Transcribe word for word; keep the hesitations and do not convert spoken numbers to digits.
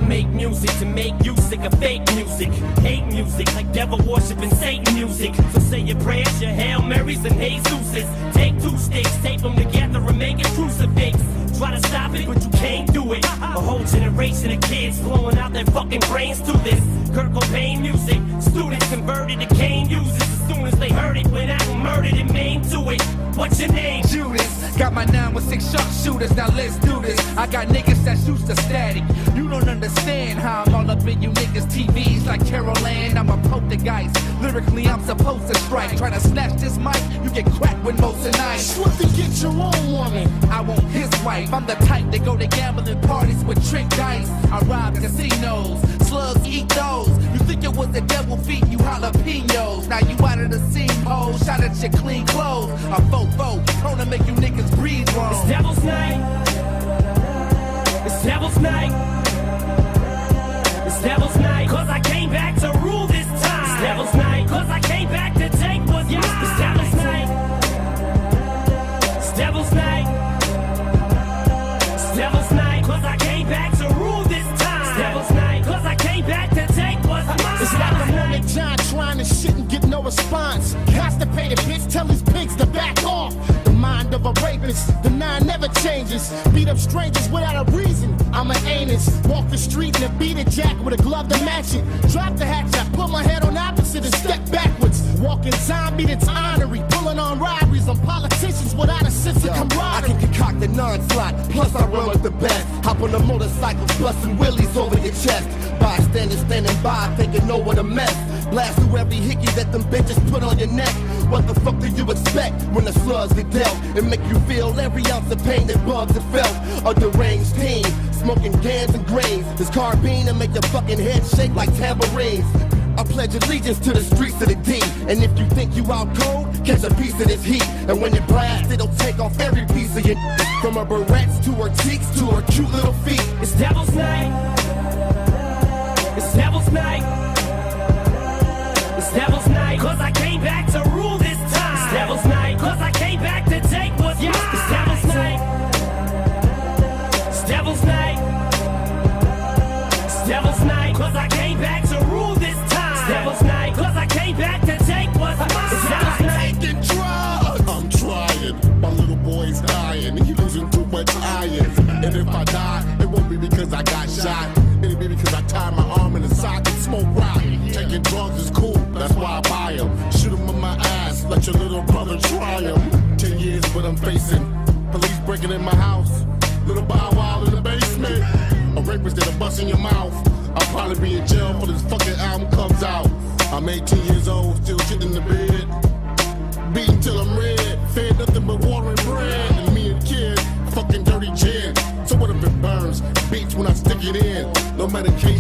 make music to make you sick of fake music. Hate music like devil worshiping Satan music. So say your prayers, your Hail Marys and Jesuses. Take two sticks, tape them together and make a crucifix. Try to stop it, but you can't do it. A whole generation of kids blowing out their fucking brains to this Kurt Cobain music. Students converted to cane users as soon as they heard it. Went out and murdered and maimed to it. What's your name? Judas. Got my nine with six sharpshooters, now let's do this. I got niggas that shoots the static. You don't understand how I'm all up in you niggas' T Vs like Carol Ann. I'm a poltergeist. Lyrically, I'm supposed to strike. Try to snatch this mic, you get cracked with most of night. Swiftly get your own woman. I want his wife. I'm the type that go to gambling parties with trick dice. I rob casinos, slugs eat those. You think it was the devil feeding you jalapenos. Now you out of the scene, ho. Shot at your clean clothes. I'm fofo, prone to make you niggas breathe wrong. It's Devil's Night. It's Devil's Night. It's Devil's Night. Cause I came back to rule this time. It's Devil's Night. Cause I came back to take what's mine. It's Devil's Night. It's Devil's Night. It's Devil's Night. Cause I came back to rule this time. It's Devil's Night. Cause I came back to take what's mine. It's like a moment John trying to shit and get no response. Constipated bitch, tell these pigs to back off. The mind of a rapist, the nine never changes. Beat up strangers without a reason. I'm an anus. Walk the street in a beaded jacket with a glove to match it. Drop the hatch, I put my head on opposite and step backwards. Walking zombie that's honorary. Pulling on robberies on politicians without a sense of camaraderie. I can concoct a non-slot, plus I run with the best. Hop on a motorcycle, busting willies over your chest. Bystanders standing by, thinking know what a mess. Blast through every hickey that them bitches put on your neck. What the fuck do you expect when the slugs get dealt? And make you feel every ounce of pain that bugs have felt. A deranged team, smoking cans and grains. This carbine and make your fucking head shake like tambourines. I pledge allegiance to the streets of the D. And if you think you out cold, catch a piece of this heat. And when it blasts, it'll take off every piece of your from her barrettes to her cheeks to her cute little feet. It's Devil's Night. It's Devil's Night. It's Devil's Night. Cause I came back to rule this time. It's Devil's Night. Cause I came back to take what's mine. It's Devil's Night. It's Devil's Night. It's Devil's Night. Cause I came back to rule this time. It's Devil's Night. Cause I came back to take what's mine. It's Devil's Night. Taking drugs. I'm trying. My little boy's dying. He losing too much iron. And if I die, it won't be because I got shot. It'll be because I tied my arm in a sock and smoke rock. Taking drugs is cool, that's why I buy them. Shoot them in my ass, let your little brother try them. Ten years what I'm facing. Police breaking in my house. Little Bow Wow in the basement. A rapist that'll bust in your mouth. I'll probably be in jail before this fucking album comes out. I'm eighteen years old, still shitting in the bed. Beaten till I'm red. Fed nothing but water and bread. And me and kid, fucking dirty gin. So what if it burns? Beats when I stick it in. No medication.